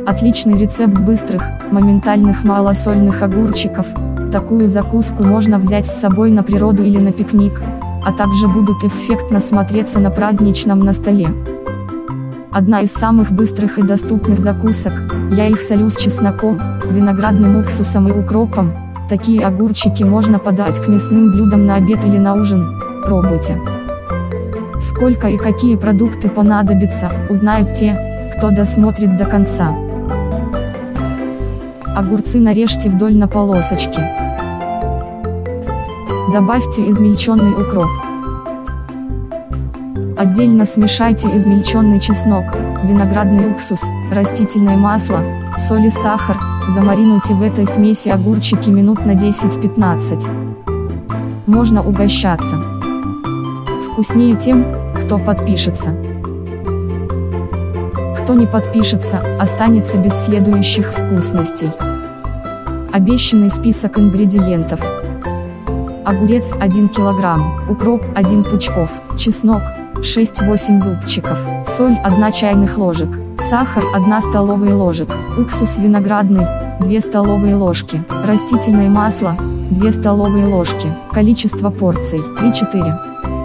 Отличный рецепт быстрых, моментальных малосольных огурчиков. Такую закуску можно взять с собой на природу или на пикник, а также будут эффектно смотреться на праздничном на столе. Одна из самых быстрых и доступных закусок, я их солю с чесноком, виноградным уксусом и укропом. Такие огурчики можно подать к мясным блюдам на обед или на ужин, пробуйте. Сколько и какие продукты понадобятся, узнают те, кто досмотрит до конца. Огурцы нарежьте вдоль на полосочки. Добавьте измельченный укроп. Отдельно смешайте измельченный чеснок, виноградный уксус, растительное масло, соль и сахар. Замаринуйте в этой смеси огурчики минут на 10-15. Можно угощаться. Вкуснее тем, кто подпишется. Кто не подпишется, останется без следующих вкусностей. Обещанный список ингредиентов. Огурец 1 кг, укроп 1 пучков, чеснок 6-8 зубчиков, соль 1 чайных ложек, сахар 1 столовая ложек, уксус виноградный 2 столовые ложки, растительное масло 2 столовые ложки, количество порций 3-4.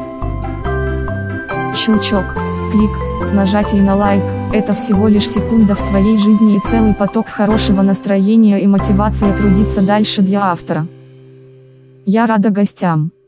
Щелчок, клик, нажатие на лайк – это всего лишь секунда в твоей жизни и целый поток хорошего настроения и мотивации трудиться дальше для автора. Я рада гостям.